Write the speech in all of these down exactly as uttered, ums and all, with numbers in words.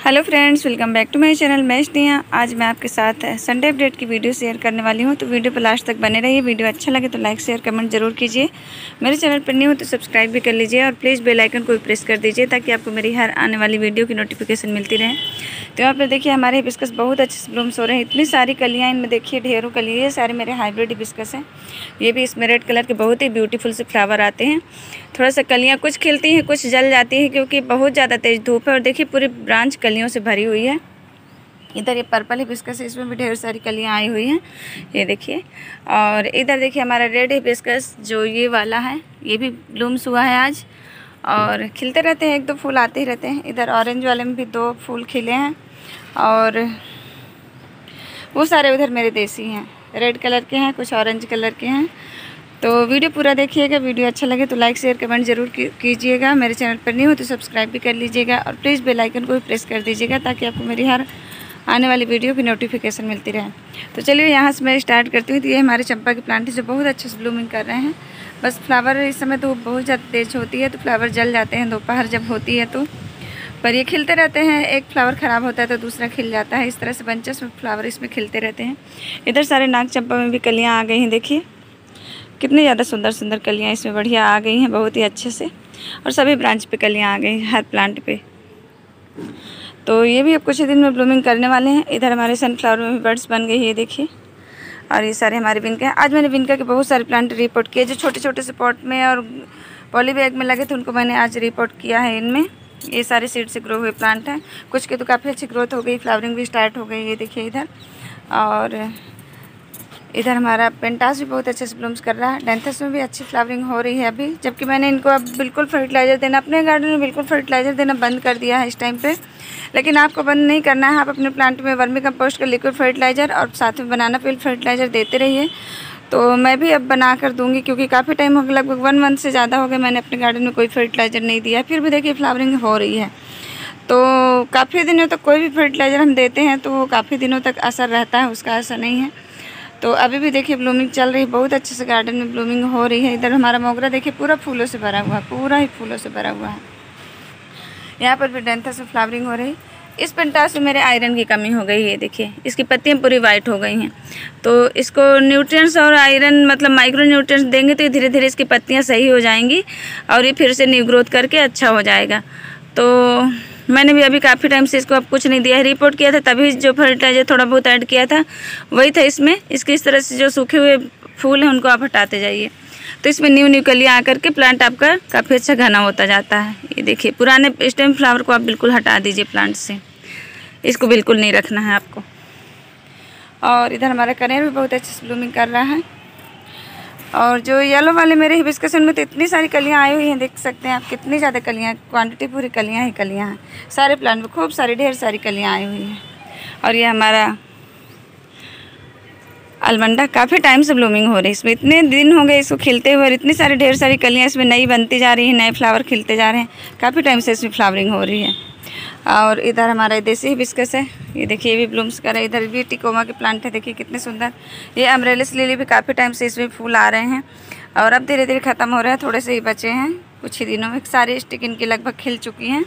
Hello friends, welcome back to my channel. मैं स्नेहा। आज मैं आपके साथ संडे अपडेट की वीडियो शेयर करने वाली हूं, तो वीडियो पर लास्ट तक बने रहिए। वीडियो अच्छा लगे तो लाइक शेयर कमेंट जरूर कीजिए। मेरे चैनल पर न्यू हो तो सब्सक्राइब भी कर लीजिए और प्लीज़ बेल आइकन को भी प्रेस कर दीजिए ताकि आपको मेरी हर आने वाली वीडियो की नोटिफिकेशन मिलती रहे। तो यहाँ पर देखिए हमारे हिबिस्कस बहुत अच्छे से ब्लूम्स हो रहे हैं। इतनी सारी कलियाँ इनमें देखिए, ढेरों कलियाँ। ये सारे मेरे हाइब्रिड हिबिस्कस हैं। ये भी इसमें रेड कलर के बहुत ही ब्यूटीफुल से फ्लावर आते हैं। थोड़ा सा कलियाँ कुछ खिलती हैं, कुछ जल जाती हैं क्योंकि बहुत ज़्यादा तेज़ धूप है। और देखिए पूरी ब्रांच कलियों से भरी हुई है। इधर ये पर्पल हिबिस्कस है, इसमें भी ढेर सारी कलियाँ आई हुई हैं, ये देखिए। और इधर देखिए हमारा रेड हिबिस्कस जो ये वाला है, ये भी ब्लूम्स हुआ है आज और खिलते रहते हैं, एक दो फूल आते ही रहते हैं। इधर ऑरेंज वाले में भी दो फूल खिले हैं और वो सारे उधर मेरे देसी हैं, रेड कलर के हैं, कुछ ऑरेंज कलर के हैं। तो वीडियो पूरा देखिएगा। वीडियो अच्छा लगे तो लाइक शेयर कमेंट जरूर कीजिएगा। मेरे चैनल पर नहीं हो तो सब्सक्राइब भी कर लीजिएगा और प्लीज़ बेल आइकन को भी प्रेस कर दीजिएगा ताकि आपको मेरी हर आने वाली वीडियो की नोटिफिकेशन मिलती रहे। तो चलिए यहाँ से मैं स्टार्ट करती हूँ। तो ये हमारे चंपा के प्लांट है जो बहुत अच्छे से ब्लूमिंग कर रहे हैं। बस फ्लावर इस समय तो बहुत ज़्यादा तेज़ होती है तो फ्लावर जल जाते हैं दोपहर जब होती है तो, पर ये खिलते रहते हैं। एक फ्लावर ख़राब होता है तो दूसरा खिल जाता है। इस तरह से बंचेस में फ्लावर इसमें खिलते रहते हैं। इधर सारे नाग चंपा में भी कलियाँ आ गई हैं, देखिए कितनी ज़्यादा सुंदर सुंदर कलियाँ इसमें बढ़िया आ गई हैं, बहुत ही अच्छे से। और सभी ब्रांच पे कलियाँ आ गई हैं, हर प्लांट पे। तो ये भी अब कुछ ही दिन में ब्लूमिंग करने वाले हैं। इधर हमारे सनफ्लावर में भी बर्ड्स बन गई है, ये देखिए। और ये सारे हमारे विनका हैं। आज मैंने विनका के बहुत सारे प्लांट रिपोर्ट किए जो छोटे छोटे से पॉट में और पॉली बैग में लगे थे, उनको मैंने आज रिपोर्ट किया है। इनमें ये सारे सीड से ग्रो हुए प्लांट हैं। कुछ की तो काफ़ी अच्छी ग्रोथ हो गई, फ्लावरिंग भी स्टार्ट हो गई, ये देखिए इधर। और इधर हमारा पेंटास भी बहुत अच्छे से ब्लूम्स कर रहा है। डेंथस में भी अच्छी फ्लावरिंग हो रही है अभी, जबकि मैंने इनको अब बिल्कुल फर्टिलाइज़र देना, अपने गार्डन में बिल्कुल फर्टिलाइज़र देना बंद कर दिया है इस टाइम पे। लेकिन आपको बंद नहीं करना है, आप अपने प्लांट में वर्मी कंपोस्ट का लिक्विड फर्टिलाइज़र और साथ में बनाना पील फर्टिलाइज़र देते रहिए। तो मैं भी अब बना कर दूँगी क्योंकि काफ़ी टाइम हो गया, लगभग वन मंथ से ज़्यादा हो गया मैंने अपने गार्डन में कोई फर्टिलाइज़र नहीं दिया। फिर भी देखिए फ्लावरिंग हो रही है। तो काफ़ी दिनों तक कोई भी फर्टिलाइज़र हम देते हैं तो वो काफ़ी दिनों तक असर रहता है, उसका असर नहीं है। तो अभी भी देखिए ब्लूमिंग चल रही है, बहुत अच्छे से गार्डन में ब्लूमिंग हो रही है। इधर हमारा मोगरा देखिए पूरा फूलों से भरा हुआ है, पूरा ही फूलों से भरा हुआ है। यहाँ पर भी डेंथस में फ्लावरिंग हो रही। इस पेंटास में मेरे आयरन की कमी हो गई है, देखिए इसकी पत्तियाँ पूरी वाइट हो गई हैं। तो इसको न्यूट्रिएंट्स और आयरन मतलब माइक्रो न्यूट्रिएंट्स देंगे तो धीरे धीरे इसकी पत्तियाँ सही हो जाएंगी और ये फिर से न्यू ग्रोथ करके अच्छा हो जाएगा। तो मैंने भी अभी काफ़ी टाइम से इसको अब कुछ नहीं दिया है। रिपोर्ट किया था तभी जो फर्टिलाइजर थोड़ा बहुत ऐड किया था वही था इसमें। इसके इस तरह से जो सूखे हुए फूल हैं उनको आप हटाते जाइए तो इसमें न्यू न्यू कलियाँ आकर के प्लांट आपका काफ़ी अच्छा घना होता जाता है। ये देखिए पुराने स्टेम फ्लावर को आप बिल्कुल हटा दीजिए प्लांट से, इसको बिल्कुल नहीं रखना है आपको। और इधर हमारा कनेर भी बहुत अच्छे से ब्लूमिंग कर रहा है। और जो येलो वाले मेरे हिबिस्कस में तो इतनी सारी कलियाँ आई हुई हैं, देख सकते हैं आप कितनी ज़्यादा कलियाँ, क्वांटिटी पूरी कलियाँ ही कलियाँ हैं। सारे प्लांट में खूब सारी ढेर सारी कलियाँ आई हुई हैं। और ये हमारा अलमंडा काफ़ी टाइम से ब्लूमिंग हो रही है। इसमें इतने दिन हो गए इसको खिलते हुए और इतनी सारी ढेर सारी कलियाँ इसमें नई बनती जा रही हैं, नए फ्लावर खिलते जा रहे हैं। काफ़ी टाइम से इसमें फ्लावरिंग हो रही है। और इधर हमारा देसी हिबिस्कस है, ये देखिए ये भी ब्लूम्स कर रहा है। इधर भी टिकोमा के प्लांट है, देखिए कितने सुंदर। ये अम्ब्रेलिस लिली भी काफ़ी टाइम से इसमें फूल आ रहे हैं और अब धीरे धीरे ख़त्म हो रहे हैं, थोड़े से ही बचे हैं कुछ ही दिनों में। सारी स्टिक इनकी लगभग खिल चुकी हैं।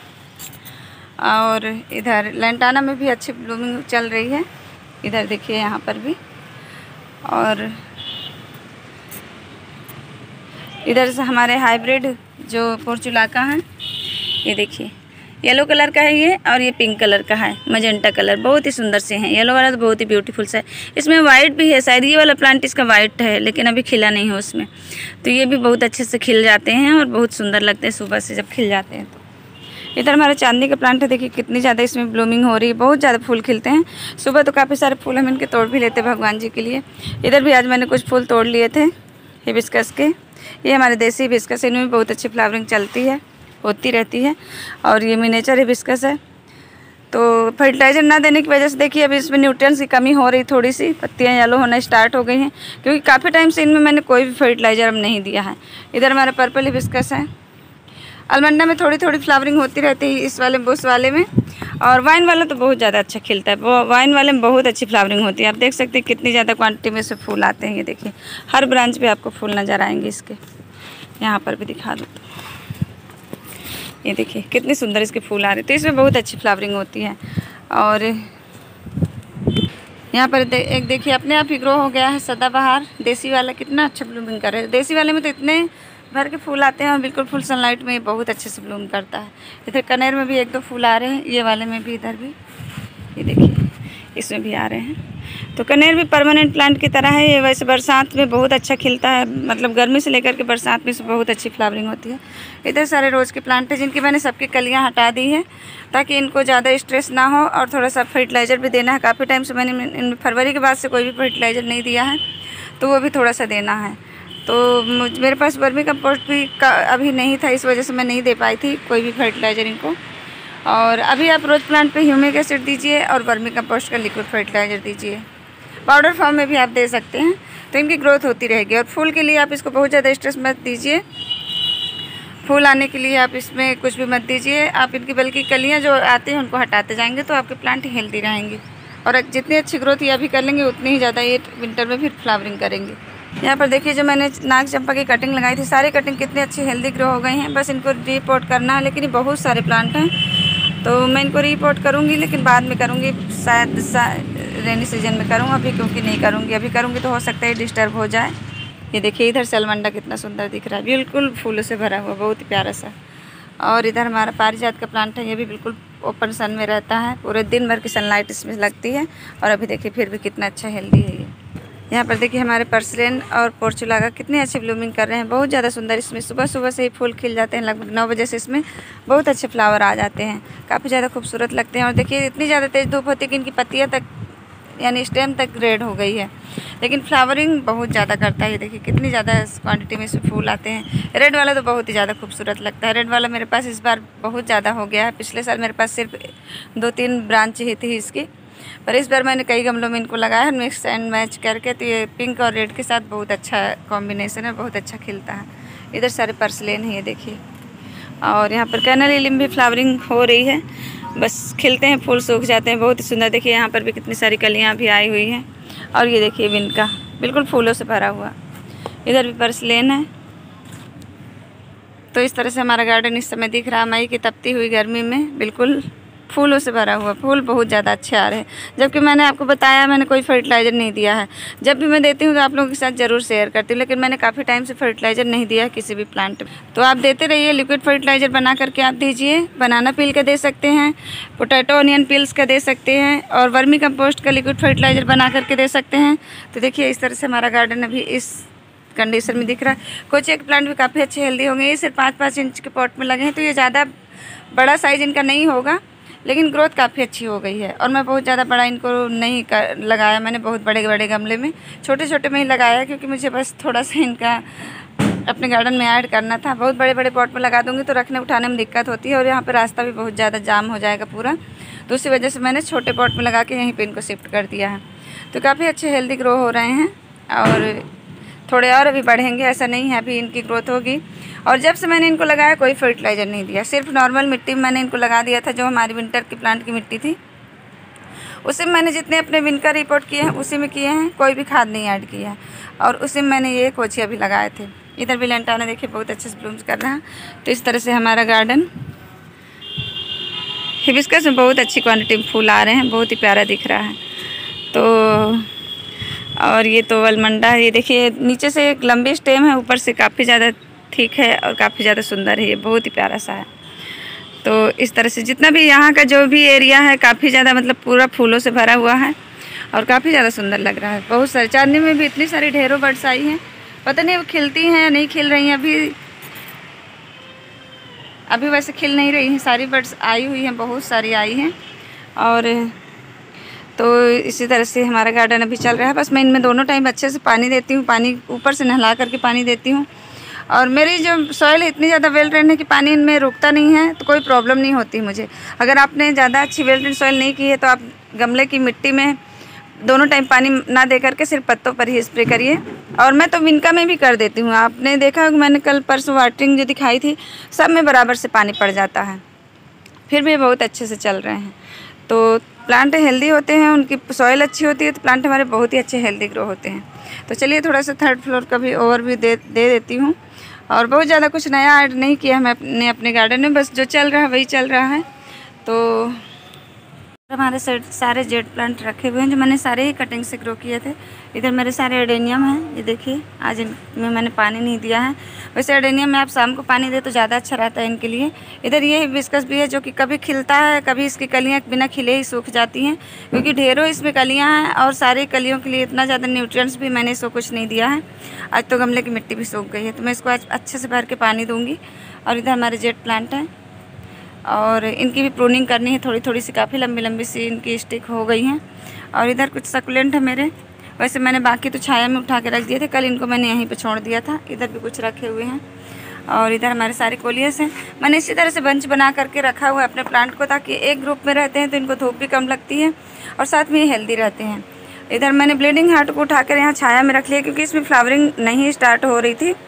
और इधर लेंटाना में भी अच्छी ब्लूमिंग चल रही है, इधर देखिए यहाँ पर भी। और इधर से हमारे हाइब्रिड जो पोर्चुलाका हैं, ये देखिए येलो कलर का है ये और ये पिंक कलर का है, मजेंटा कलर, बहुत ही सुंदर से हैं। येलो वाला तो बहुत ही ब्यूटीफुल सा है। इसमें वाइट भी है शायद, ये वाला प्लांट इसका वाइट है लेकिन अभी खिला नहीं है उसमें। तो ये भी बहुत अच्छे से खिल जाते हैं और बहुत सुंदर लगते हैं सुबह से जब खिल जाते हैं तो। इधर हमारा चांदी का प्लांट है, देखिए कितनी ज़्यादा इसमें ब्लूमिंग हो रही है, बहुत ज़्यादा फूल खिलते हैं। सुबह तो काफ़ी सारे फूल हम इनके तोड़ भी लेते हैं भगवान जी के लिए। इधर भी आज मैंने कुछ फूल तोड़ लिए थे हिबिस्कस के। ये हमारे देसी हिबिस्कस, इनमें बहुत अच्छी फ्लावरिंग चलती है, होती रहती है। और ये मिनिएचर हिबिस्कस है। तो फर्टिलाइज़र ना देने की वजह से देखिए अभी इसमें न्यूट्रिएंट्स की कमी हो रही, थोड़ी सी पत्तियाँ येलो होना स्टार्ट हो गई हैं क्योंकि काफ़ी टाइम से इनमें मैंने कोई भी फर्टिलाइज़र अब नहीं दिया है। इधर हमारा पर्पल हिबिस्कस है। अलमंडा में थोड़ी थोड़ी फ्लावरिंग होती रहती है, इस वाले बुश वाले में। और वाइन वाला तो बहुत ज़्यादा अच्छा खिलता है, वो वाइन वाले में बहुत अच्छी फ्लावरिंग होती है। आप देख सकते हैं कितनी ज़्यादा क्वांटिटी में से फूल आते हैं। ये देखिए हर ब्रांच पे आपको फूल नज़र आएंगे इसके। यहाँ पर भी दिखा दो, ये देखिए कितने सुंदर इसके फूल आ रहे हैं। तो इसमें बहुत अच्छी फ्लावरिंग होती है। और यहाँ पर दे, एक देखिए अपने आप ही ग्रो हो गया है सदाबहार देसी वाला, कितना अच्छा ब्लूमिंग कर रहा है। देसी वाले में तो इतने भर के फूल आते हैं और बिल्कुल फुल सनलाइट में ये बहुत अच्छे से ब्लूम करता है। इधर कनेर में भी एक दो फूल आ रहे हैं, ये वाले में भी, इधर भी ये देखिए इसमें भी आ रहे हैं। तो कनेर भी परमानेंट प्लांट की तरह है ये, वैसे बरसात में बहुत अच्छा खिलता है, मतलब गर्मी से लेकर के बरसात में इसमें बहुत अच्छी फ्लावरिंग होती है। इधर सारे रोज़ के प्लांट हैं जिनकी मैंने सबकी कलियां हटा दी है ताकि इनको ज़्यादा स्ट्रेस ना हो। और थोड़ा सा फर्टिलाइज़र भी देना है, काफ़ी टाइम से मैंने इन फरवरी के बाद से कोई भी फर्टिलाइज़र नहीं दिया है, तो वो भी थोड़ा सा देना है। तो मेरे पास वर्मी कंपोस्ट भी का अभी नहीं था, इस वजह से मैं नहीं दे पाई थी कोई भी फर्टिलाइज़र इनको। और अभी आप रोज़ प्लांट पे ह्यूमिक एसिड दीजिए और वर्मी कंपोस्ट का लिक्विड फर्टिलाइज़र दीजिए, पाउडर फॉर्म में भी आप दे सकते हैं, तो इनकी ग्रोथ होती रहेगी। और फूल के लिए आप इसको बहुत ज़्यादा स्ट्रेस मत दीजिए, फूल आने के लिए आप इसमें कुछ भी मत दीजिए आप इनकी, बल्कि कलियाँ जो आती हैं उनको हटाते जाएंगे तो आपके प्लांट हेल्दी रहेंगे। और जितनी अच्छी ग्रोथ ये अभी कर लेंगे उतनी ही ज़्यादा ये विंटर में फिर फ्लावरिंग करेंगे। यहाँ पर देखिए जो मैंने नाग चंपा की कटिंग लगाई थी, सारी कटिंग कितनी अच्छी हेल्दी ग्रो हो गई हैं। बस इनको रीपोर्ट करना है, लेकिन ये बहुत सारे प्लांट हैं तो मैं इनको रीपोर्ट करूँगी, लेकिन बाद में करूँगी, शायद रेनी सीजन में करूँ, अभी क्योंकि नहीं करूँगी। अभी करूँगी तो हो सकता है डिस्टर्ब हो जाए। ये देखिए इधर सलमंडा कितना सुंदर दिख रहा है, बिल्कुल फूलों से भरा हुआ, बहुत ही प्यारा सा। और इधर हमारा पारिजात का प्लांट है, ये भी बिल्कुल ओपन सन में रहता है, पूरे दिन भर की सनलाइट इसमें लगती है। और अभी देखिए फिर भी कितना अच्छा हेल्दी है ये। यहाँ पर देखिए हमारे पर्सिलेन और पोर्चुलागा कितने अच्छे ब्लूमिंग कर रहे हैं, बहुत ज़्यादा सुंदर। इसमें सुबह सुबह से ही फूल खिल जाते हैं, लगभग नौ बजे से इसमें बहुत अच्छे फ्लावर आ जाते हैं, काफ़ी ज़्यादा खूबसूरत लगते हैं। और देखिए इतनी ज़्यादा तेज़ धूप होती है कि इनकी पत्तियाँ तक यानी स्टेम तक रेड हो गई है, लेकिन फ्लावरिंग बहुत ज़्यादा करता है। देखिए कितनी ज़्यादा क्वांटिटी में इसमें फूल आते हैं। रेड वाला तो बहुत ही ज़्यादा खूबसूरत लगता है। रेड वाला मेरे पास इस बार बहुत ज़्यादा हो गया है, पिछले साल मेरे पास सिर्फ दो तीन ब्रांच ही थी इसकी, पर इस बार मैंने कई गमलों में इनको लगाया है मिक्स एंड मैच करके, तो ये पिंक और रेड के साथ बहुत अच्छा कॉम्बिनेशन है, बहुत अच्छा खिलता है। इधर सारे पर्सलेन है ये देखिए। और यहाँ पर कैनल लिली भी फ्लावरिंग हो रही है, बस खिलते हैं फूल सूख जाते हैं, बहुत ही सुंदर। देखिए यहाँ पर भी कितनी सारी कलियाँ भी आई हुई हैं। और ये देखिए विनका बिल्कुल फूलों से भरा हुआ, इधर भी पर्सलेन है। तो इस तरह से हमारा गार्डन इस समय दिख रहा है, मई की तपती हुई गर्मी में बिल्कुल फूलों से भरा हुआ। फूल बहुत ज़्यादा अच्छे आ रहे हैं, जबकि मैंने आपको बताया मैंने कोई फर्टिलाइज़र नहीं दिया है। जब भी मैं देती हूँ तो आप लोगों के साथ ज़रूर शेयर करती हूँ, लेकिन मैंने काफ़ी टाइम से फर्टिलाइज़र नहीं दिया किसी भी प्लांट में। तो आप देते रहिए, लिक्विड फर्टिलाइज़र बना करके आप दीजिए। बनाना पील का दे सकते हैं, पोटैटो ऑनियन पील्स का दे सकते हैं, और वर्मी कंपोस्ट का लिक्विड फर्टिलाइज़र बना करके दे सकते हैं। तो देखिए इस तरह से हमारा गार्डन अभी इस कंडीशन में दिख रहा है। कुछ एक प्लांट भी काफ़ी अच्छे हेल्दी होंगे, ये सिर्फ पाँच पाँच इंच के पॉट में लगे हैं, तो ये ज़्यादा बड़ा साइज़ इनका नहीं होगा, लेकिन ग्रोथ काफ़ी अच्छी हो गई है। और मैं बहुत ज़्यादा बड़ा इनको नहीं कर लगाया, मैंने बहुत बड़े बड़े गमले में छोटे छोटे में ही लगाया, क्योंकि मुझे बस थोड़ा सा इनका अपने गार्डन में ऐड करना था। बहुत बड़े बड़े पॉट में लगा दूँगी तो रखने उठाने में दिक्कत होती है, और यहाँ पर रास्ता भी बहुत ज़्यादा जाम हो जाएगा पूरा, तो उसी वजह से मैंने छोटे पॉट में लगा के यहीं पर इनको शिफ्ट कर दिया है। तो काफ़ी अच्छे हेल्दी ग्रो हो रहे हैं, और थोड़े और अभी बढ़ेंगे, ऐसा नहीं है, अभी इनकी ग्रोथ होगी। और जब से मैंने इनको लगाया कोई फर्टिलाइज़र नहीं दिया, सिर्फ नॉर्मल मिट्टी में मैंने इनको लगा दिया था, जो हमारी विंटर की प्लांट की मिट्टी थी, उसी में मैंने जितने अपने विनकर रिपोर्ट किए हैं उसी में किए हैं, कोई भी खाद नहीं ऐड किया है। और उसी में मैंने ये कोचिया भी लगाए थे। इधर भी लेंटाना देखिए बहुत अच्छे से ब्लूम्स कर रहा है। तो इस तरह से हमारा गार्डन, हिबिस्कस में बहुत अच्छी क्वान्टिटी में फूल आ रहे हैं, बहुत ही प्यारा दिख रहा है। तो और ये तो अलमंडा है, ये देखिए नीचे से एक लंबी स्टेम है, ऊपर से काफ़ी ज़्यादा ठीक है और काफ़ी ज़्यादा सुंदर है, ये बहुत ही प्यारा सा है। तो इस तरह से जितना भी यहाँ का जो भी एरिया है काफ़ी ज़्यादा मतलब पूरा फूलों से भरा हुआ है, और काफ़ी ज़्यादा सुंदर लग रहा है। बहुत सारे चांदनी में भी इतनी सारी ढेरों बर्ड्स आई हैं, पता नहीं वो खिलती हैं या नहीं खिल रही हैं। अभी अभी वैसे खिल नहीं रही हैं, सारी बर्ड्स आई हुई हैं, बहुत सारी आई हैं। और तो इसी तरह से हमारा गार्डन अभी चल रहा है। बस मैं इनमें दोनों टाइम अच्छे से पानी देती हूँ, पानी ऊपर से नहला करके पानी देती हूँ। और मेरी जो सॉइल इतनी ज़्यादा वेल ट्रेंड है कि पानी इनमें रुकता नहीं है, तो कोई प्रॉब्लम नहीं होती मुझे। अगर आपने ज़्यादा अच्छी वेल ट्रेंड सॉइल नहीं की है तो आप गमले की मिट्टी में दोनों टाइम पानी ना दे करके सिर्फ पत्तों पर ही स्प्रे करिए। और मैं तो विनका में भी कर देती हूँ, आपने देखा होगा मैंने कल परसों वाटरिंग जो दिखाई थी, सब में बराबर से पानी पड़ जाता है, फिर भी बहुत अच्छे से चल रहे हैं। तो प्लांट हेल्दी होते हैं, उनकी सॉइल अच्छी होती है तो प्लांट हमारे बहुत ही अच्छे हेल्दी ग्रो होते हैं। तो चलिए थोड़ा सा थर्ड फ्लोर का भी ओवर भी दे दे देती हूँ। और बहुत ज़्यादा कुछ नया ऐड नहीं किया मैं अपने अपने गार्डन में, बस जो चल रहा है वही चल रहा है। तो हमारे सारे जेड प्लांट रखे हुए हैं जो मैंने सारे ही कटिंग से ग्रो किए थे। इधर मेरे सारे एडेनियम हैं, ये देखिए आज इनमें मैंने पानी नहीं दिया है। वैसे एडेनियम में आप शाम को पानी दे तो ज़्यादा अच्छा रहता है इनके लिए। इधर ये हिबिस्कस भी है जो कि कभी खिलता है, कभी इसकी कलियाँ बिना खिले ही सूख जाती हैं, क्योंकि ढेरों इसमें कलियाँ हैं और सारी कलियों के लिए इतना ज़्यादा न्यूट्रिएंट्स भी मैंने इसको कुछ नहीं दिया है। आज तो गमले की मिट्टी भी सूख गई है, तो मैं इसको आज अच्छे से भर के पानी दूँगी। और इधर हमारे जेड प्लांट हैं और इनकी भी प्रूनिंग करनी है थोड़ी थोड़ी सी, काफ़ी लंबी लंबी सी इनकी स्टिक हो गई हैं। और इधर कुछ सकुलेंट है मेरे, वैसे मैंने बाकी तो छाया में उठा के रख दिए थे, कल इनको मैंने यहीं पे छोड़ दिया था। इधर भी कुछ रखे हुए हैं और इधर हमारे सारे कोलियस हैं। मैंने इसी तरह से बंच बना करके रखा हुआ है अपने प्लांट को, ताकि एक ग्रुप में रहते हैं तो इनको धूप भी कम लगती है और साथ में ये हेल्दी रहते हैं। इधर मैंने ब्लीडिंग हार्ट को उठाकर यहाँ छाया में रख लिया, क्योंकि इसमें फ्लावरिंग नहीं स्टार्ट हो रही थी।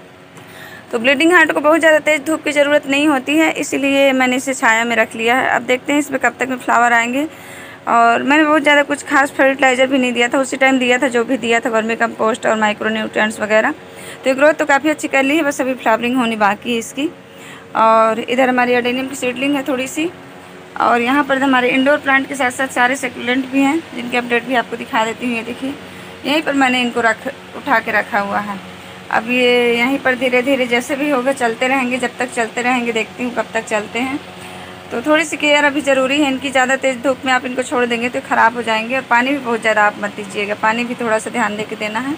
तो ब्लीडिंग हार्ट को बहुत ज़्यादा तेज़ धूप की ज़रूरत नहीं होती है, इसीलिए मैंने इसे छाया में रख लिया है। अब देखते हैं इसमें कब तक में फ्लावर आएंगे। और मैंने बहुत ज़्यादा कुछ खास फर्टिलाइज़र भी नहीं दिया था, उसी टाइम दिया था जो भी दिया था, वर्मी कंपोस्ट और माइक्रो न्यूट्रिएंट्स वगैरह। तो ये ग्रोथ तो काफ़ी अच्छी कर ली है, बस अभी फ्लावरिंग होनी बाकी है इसकी। और इधर हमारी एडेनियम की सीडलिंग है थोड़ी सी। और यहाँ पर हमारे इंडोर प्लांट के साथ साथ सारे सेकुलेंट भी हैं, जिनके अपडेट भी आपको दिखा देती हूँ। ये देखिए यहीं पर मैंने इनको रख उठा के रखा हुआ है। अब ये यहीं पर धीरे धीरे जैसे भी होगा चलते रहेंगे, जब तक चलते रहेंगे, देखती हूँ कब तक चलते हैं। तो थोड़ी सी केयर अभी ज़रूरी है इनकी, ज़्यादा तेज़ धूप में आप इनको छोड़ देंगे तो ख़राब हो जाएंगे। और पानी भी बहुत ज़्यादा आप मत दीजिएगा, पानी भी थोड़ा सा ध्यान दे के देना है।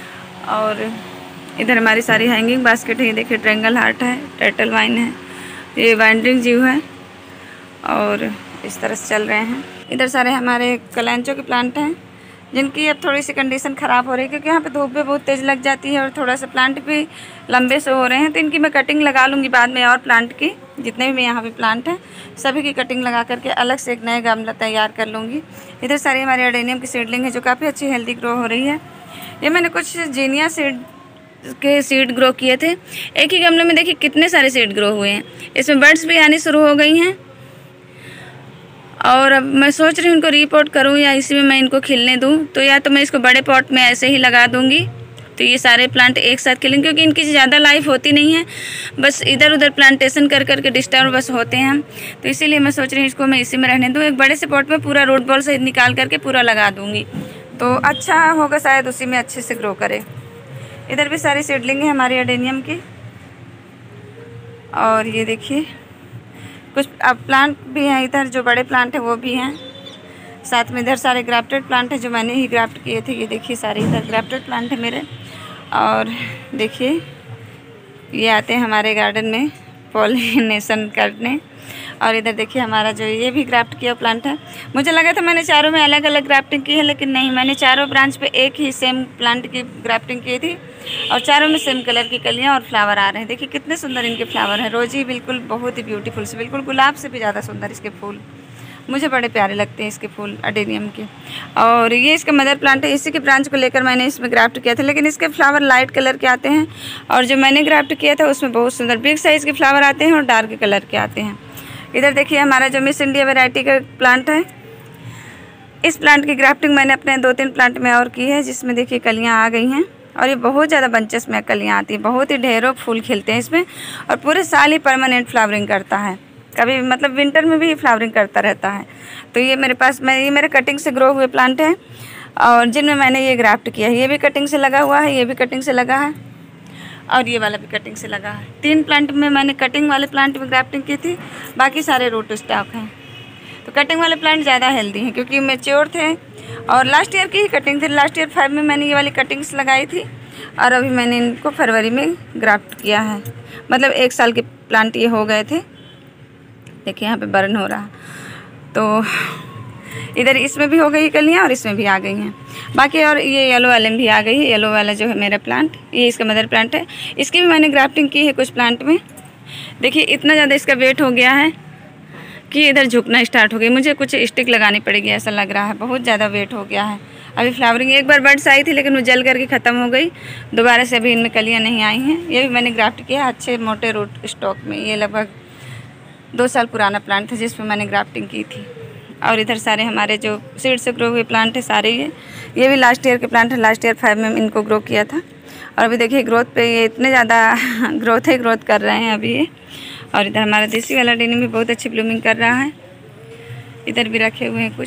और इधर हमारी सारी हैंगिंग बास्केट है, ये देखिए ट्रेंगल हार्ट है, टर्टल वाइन है, ये वाइंडरिंग जीव है और इस तरह से चल रहे हैं। इधर सारे हमारे कलांचो के प्लांट हैं, जिनकी अब थोड़ी सी कंडीशन ख़राब हो रही है, क्योंकि यहाँ पे धूप भी बहुत तेज़ लग जाती है और थोड़ा सा प्लांट भी लंबे से हो रहे हैं। तो इनकी मैं कटिंग लगा लूँगी बाद में, और प्लांट की जितने भी यहाँ पे प्लांट हैं सभी की कटिंग लगा करके अलग से एक नए गमला तैयार कर लूँगी। इधर सारी हमारी एडेनियम की सीडलिंग है जो काफ़ी अच्छी हेल्दी ग्रो हो रही है। ये मैंने कुछ जीनिया सीड के सीड ग्रो किए थे, एक ही गमले में देखिए कितने सारे सीड ग्रो हुए हैं। इसमें बर्ड्स भी आनी शुरू हो गई हैं और अब मैं सोच रही हूँ इनको रीपोर्ट करूँ या इसी में मैं इनको खिलने दूँ। तो या तो मैं इसको बड़े पॉट में ऐसे ही लगा दूँगी तो ये सारे प्लांट एक साथ खिलेंगे, क्योंकि इनकी ज़्यादा लाइफ होती नहीं है, बस इधर उधर प्लांटेशन कर करके डिस्टर्ब बस होते हैं। तो इसीलिए मैं सोच रही हूँ इसको मैं इसी में रहने दूँ। एक बड़े से पॉट में पूरा रूट बॉल से निकाल करके पूरा लगा दूँगी तो अच्छा होगा, शायद उसी में अच्छे से ग्रो करे। इधर भी सारी सीडलिंग है हमारी एडेनियम की। और ये देखिए कुछ अब प्लांट भी हैं इधर, जो बड़े प्लांट हैं वो भी हैं, साथ में इधर सारे ग्राफ्टेड प्लांट हैं जो मैंने ही ग्राफ्ट किए थे। ये देखिए सारे इधर ग्राफ्टेड प्लांट है मेरे। और देखिए ये आते हैं हमारे गार्डन में पॉलिनेशन करने। और इधर देखिए हमारा जो ये भी ग्राफ्ट किया प्लांट है। मुझे लगा था मैंने चारों में अलग अलग ग्राफ्टिंग की है, लेकिन नहीं, मैंने चारों ब्रांच पे एक ही सेम प्लांट की ग्राफ्टिंग की थी और चारों में सेम कलर की कलियां और फ्लावर आ रहे हैं। देखिए कितने सुंदर इनके फ्लावर हैं। रोजी बिल्कुल बहुत ही ब्यूटीफुल से, बिल्कुल गुलाब से भी ज़्यादा सुंदर इसके फूल, मुझे बड़े प्यारे लगते हैं इसके फूल एडेनियम के। और ये इसका मदर प्लांट है, इसी के ब्रांच को लेकर मैंने इसमें ग्राफ्ट किया था, लेकिन इसके फ्लावर लाइट कलर के आते हैं और जो मैंने ग्राफ्ट किया था उसमें बहुत सुंदर बिग साइज़ के फ्लावर आते हैं और डार्क कलर के आते हैं। इधर देखिए हमारा जो मिस इंडिया वैरायटी का प्लांट है, इस प्लांट की ग्राफ्टिंग मैंने अपने दो तीन प्लांट में और की है, जिसमें देखिए कलियाँ आ गई हैं और ये बहुत ज़्यादा बंचेस में कलियाँ आती हैं, बहुत ही ढेरों फूल खिलते हैं इसमें और पूरे साल ही परमानेंट फ्लावरिंग करता है, कभी मतलब विंटर में भी फ्लावरिंग करता रहता है। तो ये मेरे पास मैं ये मेरे कटिंग से ग्रो हुए प्लांट हैं और जिनमें मैंने ये ग्राफ्ट किया है। ये भी कटिंग से लगा हुआ है, ये भी कटिंग से लगा है और ये वाला भी कटिंग से लगा है। तीन प्लांट में मैंने कटिंग वाले प्लांट में ग्राफ्टिंग की थी, बाकी सारे रूट स्टॉक हैं। तो कटिंग वाले प्लांट ज़्यादा हेल्दी हैं क्योंकि मैच्योर थे और लास्ट ईयर की ही कटिंग थी। लास्ट ईयर फाइव में मैंने ये वाली कटिंग्स लगाई थी और अभी मैंने इनको फरवरी में ग्राफ्ट किया है, मतलब एक साल के प्लांट ये हो गए थे। देखिए यहाँ पे बर्न हो रहा, तो इधर इसमें भी हो गई कलियाँ और इसमें भी आ गई हैं बाकी। और ये येलो वाले में भी आ गई है। येलो वाला जो है मेरा प्लांट, ये इसका मदर प्लांट है, इसकी भी मैंने ग्राफ्टिंग की है कुछ प्लांट में। देखिए इतना ज़्यादा इसका वेट हो गया है कि इधर झुकना स्टार्ट हो गई, मुझे कुछ स्टिक लगानी पड़ेगी ऐसा लग रहा है, बहुत ज़्यादा वेट हो गया है। अभी फ्लावरिंग एक बार बर्ड्स आई थी लेकिन वो जल करके ख़त्म हो गई, दोबारा से अभी इनमें कलियाँ नहीं आई हैं। ये भी मैंने ग्राफ्ट किया अच्छे मोटे रूट स्टॉक में। ये लगभग दो साल पुराना प्लांट था जिसमें मैंने ग्राफ्टिंग की थी। और इधर सारे हमारे जो सीड से ग्रो हुए प्लांट है सारे, ये ये भी लास्ट ईयर के प्लांट है, लास्ट ईयर फाइव में इनको ग्रो किया था। और अभी देखिए ग्रोथ पे ये इतने ज़्यादा ग्रोथ ही ग्रोथ कर रहे हैं अभी ये। और इधर हमारा देसी वाला डेनिम भी बहुत अच्छी ब्लूमिंग कर रहा है। इधर भी रखे हुए हैं कुछ।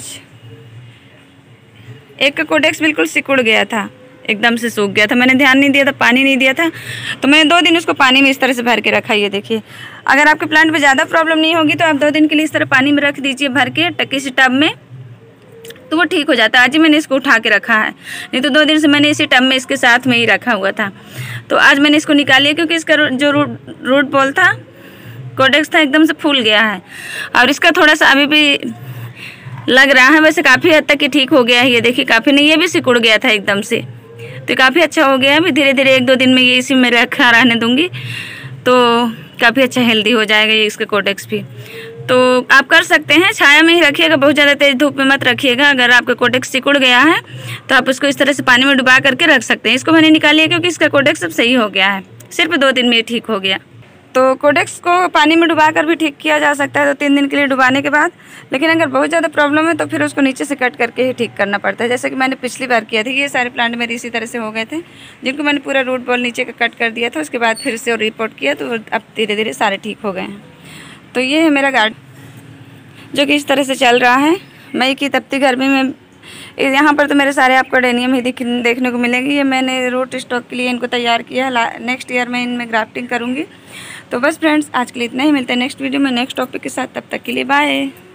एक का कोडेक्स बिल्कुल सिकुड़ गया था, एकदम से सूख गया था, मैंने ध्यान नहीं दिया था, पानी नहीं दिया था, तो मैंने दो दिन उसको पानी में इस तरह से भर के रखा। ये देखिए, अगर आपके प्लांट पे ज़्यादा प्रॉब्लम नहीं होगी तो आप दो दिन के लिए इस तरह पानी में रख दीजिए भर के टक्की से टब में, तो वो ठीक हो जाता है। आज ही मैंने इसको उठा के रखा है, नहीं तो दो दिन से मैंने इसी टब में इसके साथ में ही रखा हुआ था। तो आज मैंने इसको निकाल लिया क्योंकि इसका जो रूट रूट बॉल था, कोडेक्स था, एकदम से फूल गया है। और इसका थोड़ा सा अभी भी लग रहा है, वैसे काफ़ी हद तक कि ठीक हो गया है। ये देखिए काफ़ी नहीं, ये भी सिकुड़ गया था एकदम से, तो काफ़ी अच्छा हो गया है। अभी धीरे धीरे एक दो दिन में ये इसी में रखा रहने दूँगी तो काफ़ी अच्छा हेल्दी हो जाएगा ये इसका कोडेक्स भी। तो आप कर सकते हैं, छाया में ही रखिएगा, बहुत ज़्यादा तेज़ धूप में मत रखिएगा। अगर आपका कोडेक्स सिकुड़ गया है तो आप उसको इस तरह से पानी में डुबा करके रख सकते हैं। इसको मैंने निकाल लिया क्योंकि इसका कोडेक्स अब सही हो गया है, सिर्फ दो दिन में ये ठीक हो गया। तो कोडेक्स को पानी में डुबा कर भी ठीक किया जा सकता है दो तीन दिन के लिए डुबाने के बाद। लेकिन अगर बहुत ज़्यादा प्रॉब्लम है तो फिर उसको नीचे से कट करके ही ठीक करना पड़ता है, जैसे कि मैंने पिछली बार किया था। ये सारे प्लांट मेरे इसी तरह से हो गए थे, जिनको मैंने पूरा रूट बॉल नीचे का कट कर दिया था, उसके बाद फिर से रिपोर्ट किया, तो अब धीरे धीरे सारे ठीक हो गए हैं। तो ये है मेरा गार्डन जो कि इस तरह से चल रहा है। मई की तपती गर्मी में यहाँ पर तो मेरे सारे आपको डेनियम ही दिख देखने को मिलेंगे। ये मैंने रूट स्टॉक के लिए इनको तैयार किया है, नेक्स्ट ईयर मैं इनमें ग्राफ्टिंग करूँगी। तो बस फ्रेंड्स, आज के लिए इतना ही। मिलते हैं नेक्स्ट वीडियो में नेक्स्ट टॉपिक के साथ, तब तक के लिए बाय।